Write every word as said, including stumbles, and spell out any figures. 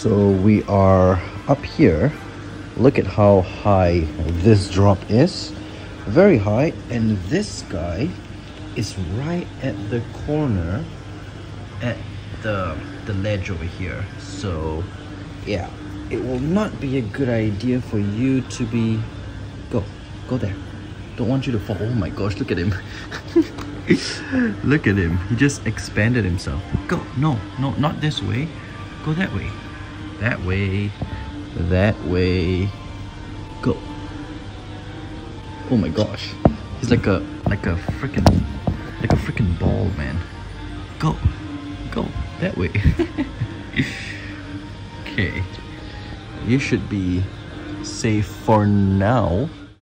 So we are up here. Look at how high this drop is. Very high. And this guy is right at the corner at the, the ledge over here. So yeah, it will not be a good idea for you to be... Go. Go there. Don't want you to fall. Oh my gosh, look at him. Look at him. He just expanded himself. Go. No, no, not this way. Go that way. That way. That way. Go. Oh my gosh. He's like a like a freaking like a freaking ball, man. Go. Go that way. Okay. You should be safe for now.